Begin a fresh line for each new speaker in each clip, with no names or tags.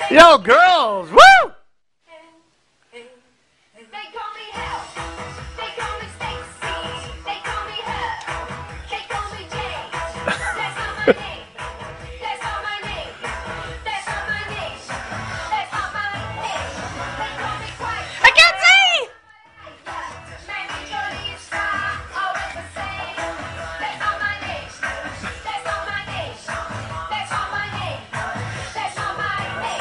Yo, girls! Woo!
They call me Hell. They call me Stacy. They call me Hell. They call me Jane. That's not my name. That's not my name. That's not my name. That's not my name. They call me Quiet.
I can't see!
Maybe Jody is fine. Always the same. That's not my name. That's not my name. That's not my name. That's not my name.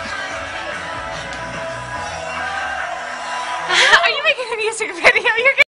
Are you making a music video? You're